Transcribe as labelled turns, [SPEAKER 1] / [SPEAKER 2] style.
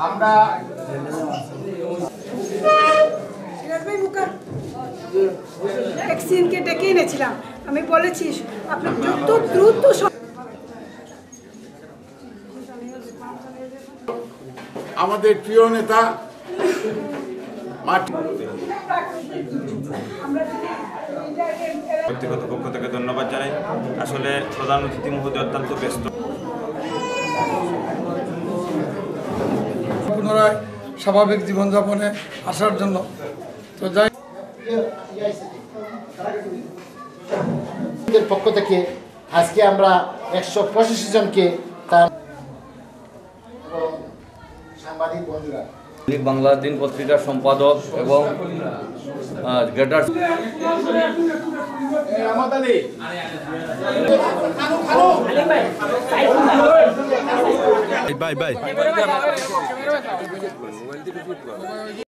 [SPEAKER 1] আমরা
[SPEAKER 2] এক সিনকে ডেকে এনেছিলাম, আমি বলেছি আপনি যত দ্রুত
[SPEAKER 1] আমাদের প্রিয় নেতা
[SPEAKER 3] ব্যক্তিগত পক্ষ থেকে ধন্যবাদ জানাই। আসলে প্রধান অতিথি মহোদয় অত্যন্ত ব্যস্ত।
[SPEAKER 4] পুনরায় স্বাভাবিক জীবনযাপনে আসার জন্য তো যাই
[SPEAKER 5] পক্ষ থেকে আজকে আমরা 185 জনকে তার সাংবাদিক বন্ধুরা
[SPEAKER 6] বাংলা দিন পত্রিকার সম্পাদক এবং গ্রেটার
[SPEAKER 3] বাই বাই।